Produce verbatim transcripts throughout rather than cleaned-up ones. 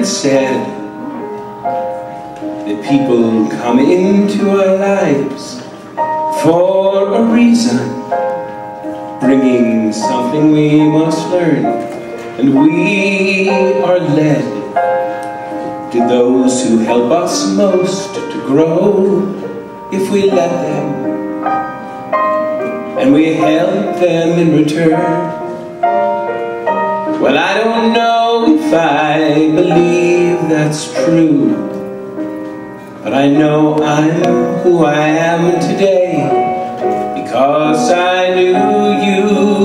said that people come into our lives for a reason, bringing something we must learn, and we are led to those who help us most to grow if we let them, and we help them in return. Well, I don't know if I believe that's true, but I know I'm who I am today because I knew you.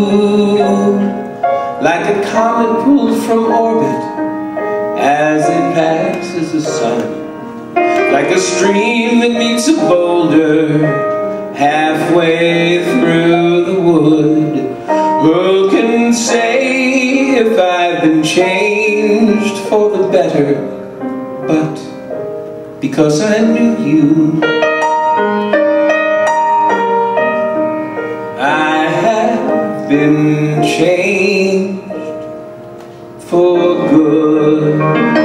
Like a comet pulled from orbit as it passes the sun, like a stream that meets a boulder halfway through the wood. Who can say if I've been changed for the better? But because I knew you, I have been changed for good.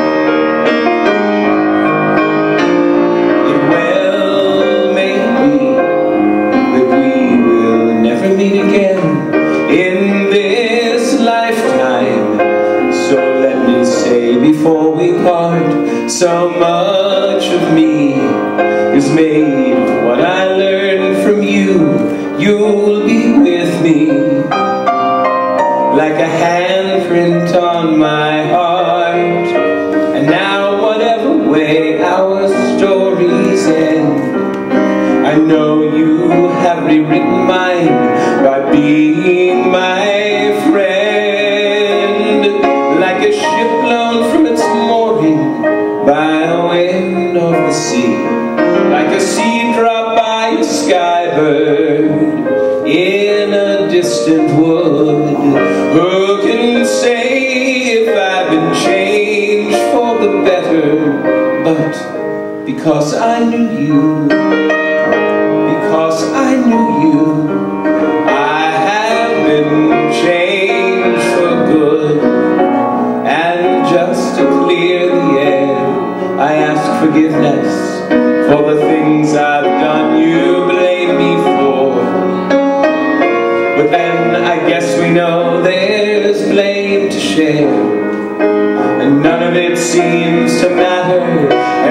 It well may be that we will never meet again in this lifetime, so let me say before we part, so much of me is made of what I learned from you. You'll be with me like a handprint on my heart. And now whatever way our stories end, I know you have rewritten mine by being my friend. Like a ship blown from its mooring by the wind of the sea, like a seed dropped by a skybird in a distant wood. Who can say if I've been changed for the better? But because I knew you, because I knew you, I have been changed for good. And just to clear the air, I ask forgiveness for the things I've done you blame me for. But then I guess we know there's blame to share, and none of it seems to matter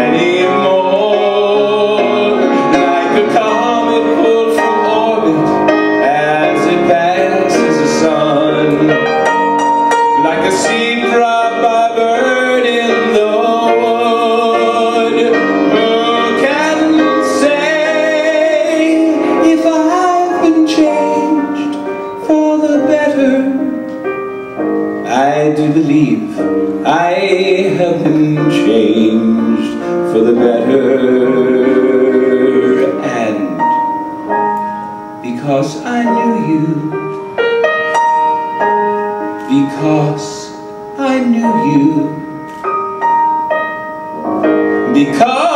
anymore. Like a comet pulled from orbit as it passes the sun, like a seed dropped by a bird in the wood. Who can say if I've been changed for the better? I do believe I have been changed for the better. And because I knew you, because I knew you, because